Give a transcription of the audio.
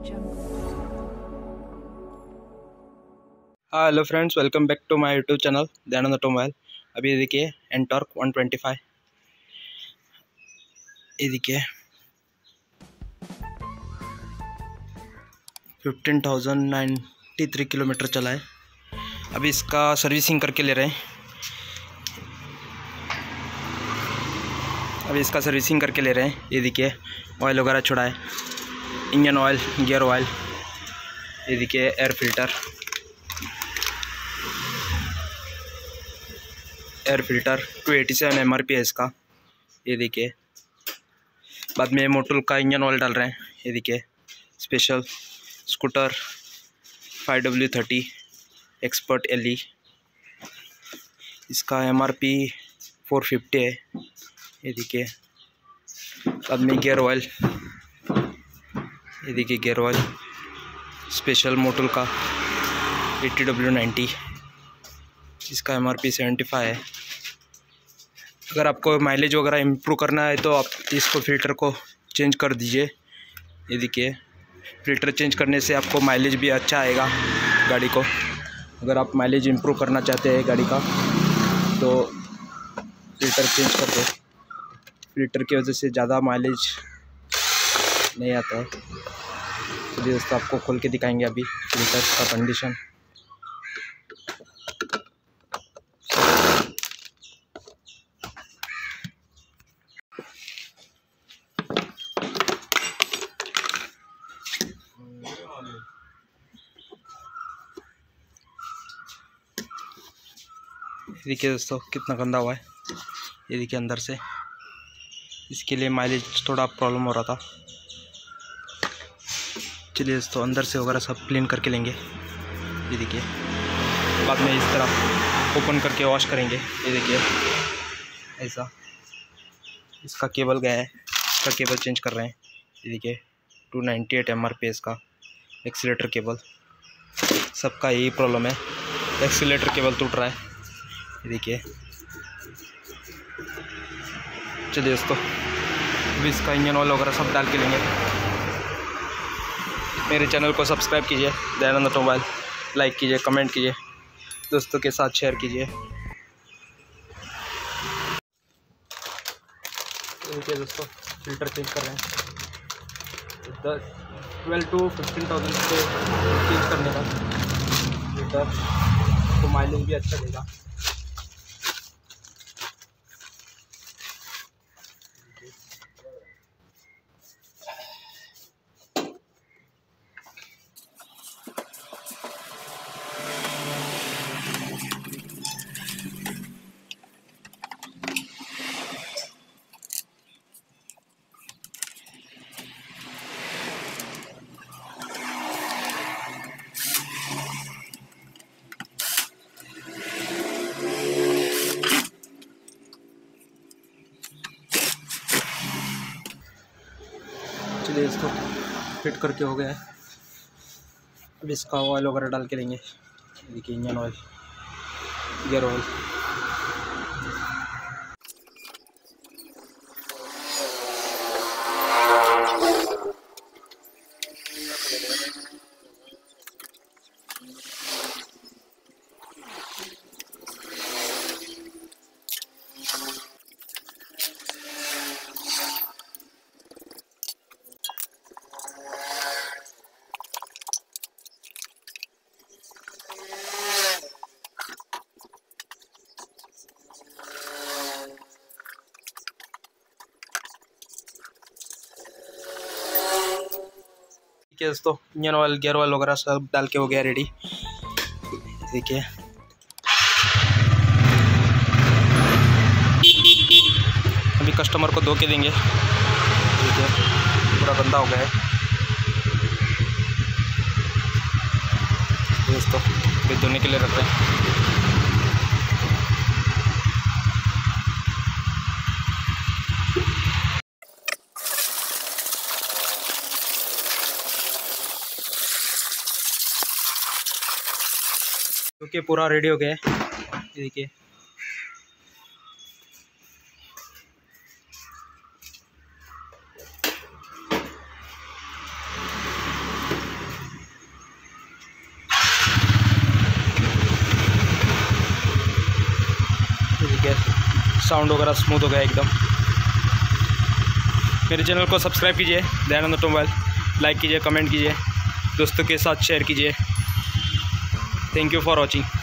हाँ hello friends, welcome back to my YouTube channel Dayanand automobile. अभी देखिए एंटॉर्क 125, ये देखिए 15,093 किलोमीटर चला है। अभी इसका सर्विसिंग करके ले रहे हैं। ये देखिए ऑयल वगैरह छुड़ा है, इंजन ऑयल, गियर ऑयल, ये देखिए एयर फिल्टर 287 MRP है इसका। ये देखिए बाद में मोटल का इंजन ऑयल डाल रहे हैं। ये देखिए special scooter 5W30 expert LE, इसका MRP 450 है। ये देखिए बाद में गियर ऑयल, ये देखिए गियर ऑयल स्पेशल मोटल का 80W90, इसका MRP 75 है। अगर आपको माइलेज वगैरह इम्प्रूव करना है तो आप इसको फ़िल्टर को चेंज कर दीजिए। ये देखिए फ़िल्टर चेंज करने से आपको माइलेज भी अच्छा आएगा गाड़ी को। अगर आप माइलेज इम्प्रूव करना चाहते हैं गाड़ी का तो फ़िल्टर चेंज कर दो। फ़िल्टर की वजह से ज़्यादा माइलेज नहीं आता है। चलिए दोस्तों आपको खोल के दिखाएंगे अभी फ़िल्टर का कंडीशन। देखिए दोस्तों कितना गंदा हुआ है। ये देखिए अंदर से, इसके लिए माइलेज थोड़ा प्रॉब्लम हो रहा था। चलिए दोस्तों अंदर से वगैरह सब क्लीन करके लेंगे। ये देखिए बाद में इस तरह ओपन करके वॉश करेंगे। ये देखिए ऐसा, इसका केबल गया है, इसका केबल चेंज कर रहे हैं। ये देखिए 298 MRP इसका एक्सीलेटर केबल। सबका यही प्रॉब्लम है, एक्सीलेटर केबल टूट रहा है। ये देखिए चलिए दोस्तों अभी इसका इंजन ऑयल वगैरह सब डाल के लेंगे। मेरे चैनल को सब्सक्राइब कीजिए दयानंद ऑटोमोबाइल, लाइक कीजिए, कमेंट कीजिए, दोस्तों के साथ शेयर कीजिए। देखिए दोस्तों फ़िल्टर चेंज कर रहे हैं। 12 to 15,000 से चेंज करने का फ़िल्टर तो माइलेज भी अच्छा देगा। चलिए इसको फिट करके हो गया है। अब इसका ऑयल वगैरह डाल के लेंगे। देखिए इंजन ऑयल, गियर ऑयल। दोस्तों इंजन ऑयल, गियर ऑयल वगैरह सब डाल के हो गया रेडी। देखिए अभी कस्टमर को धो के देंगे। देखिए पूरा गंदा हो गया है दोस्तों, फिर धोने के लिए रख रहे हैं। क्योंकि पूरा रेडी हो गया है। ये देखिए साउंड वगैरह स्मूथ हो गया एकदम। मेरे चैनल को सब्सक्राइब कीजिए, दयानंद ऑटोमोबाइल, लाइक कीजिए, कमेंट कीजिए, दोस्तों के साथ शेयर कीजिए। Thank you for watching.